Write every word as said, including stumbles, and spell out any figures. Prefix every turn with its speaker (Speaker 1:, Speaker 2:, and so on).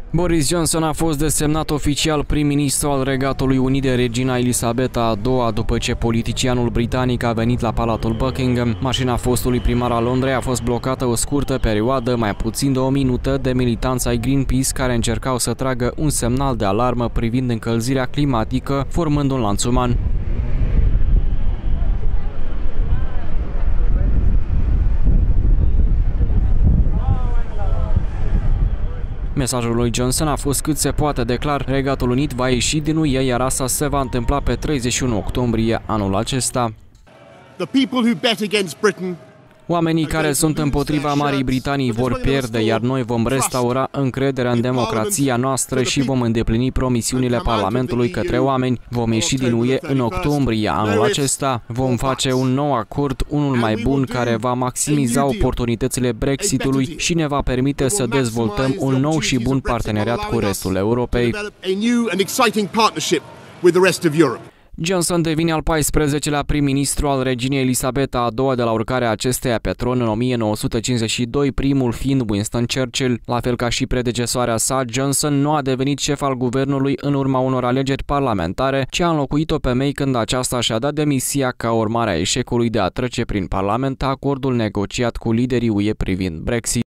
Speaker 1: Boris Johnson a fost desemnat oficial prim-ministru al Regatului Unit de regina Elisabeta a doua după ce politicianul britanic a venit la Palatul Buckingham. Mașina fostului primar al Londrei a fost blocată o scurtă perioadă, mai puțin de o minută, de militanți ai Greenpeace care încercau să tragă un semnal de alarmă privind încălzirea climatică, formând un lanț uman. Mesajul lui Johnson a fost cât se poate de clar: Regatul Unit va ieși din U E, iar asta se va întâmpla pe treizeci și unu octombrie anul acesta. Oamenii care sunt împotriva Marii Britanii vor pierde, iar noi vom restaura încrederea în democrația noastră și vom îndeplini promisiunile Parlamentului către oameni. Vom ieși din U E în octombrie anul acesta. Vom face un nou acord, unul mai bun, care va maximiza oportunitățile Brexitului și ne va permite să dezvoltăm un nou și bun parteneriat cu restul Europei. Johnson devine al paisprezecelea prim-ministru al reginei Elisabeta a doua de la urcarea acesteia pe tron în o mie nouă sute cincizeci și doi, primul fiind Winston Churchill. La fel ca și predecesoarea sa, Johnson nu a devenit șef al guvernului în urma unor alegeri parlamentare, ci a înlocuit-o pe May când aceasta și-a dat demisia ca urmare a eșecului de a trece prin Parlament acordul negociat cu liderii U E privind Brexit.